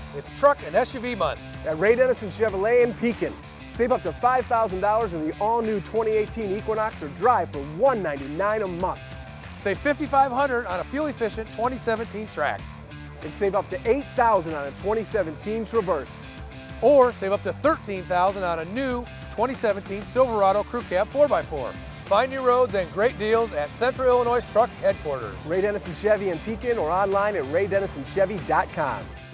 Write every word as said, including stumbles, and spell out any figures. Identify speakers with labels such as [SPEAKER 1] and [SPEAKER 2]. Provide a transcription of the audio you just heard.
[SPEAKER 1] It's truck and S U V month.
[SPEAKER 2] At Ray Dennison Chevrolet in Pekin. Save up to five thousand dollars in the all-new twenty eighteen Equinox or drive for one ninety-nine a month.
[SPEAKER 1] Save fifty-five hundred dollars on a fuel-efficient twenty seventeen Trax.
[SPEAKER 2] And save up to eight thousand dollars on a twenty seventeen Traverse.
[SPEAKER 1] Or save up to thirteen thousand dollars on a new twenty seventeen Silverado Crew Cab four by four. Find new roads and great deals at Central Illinois Truck Headquarters.
[SPEAKER 2] Ray Dennison Chevy in Pekin or online at ray dennison chevy dot com.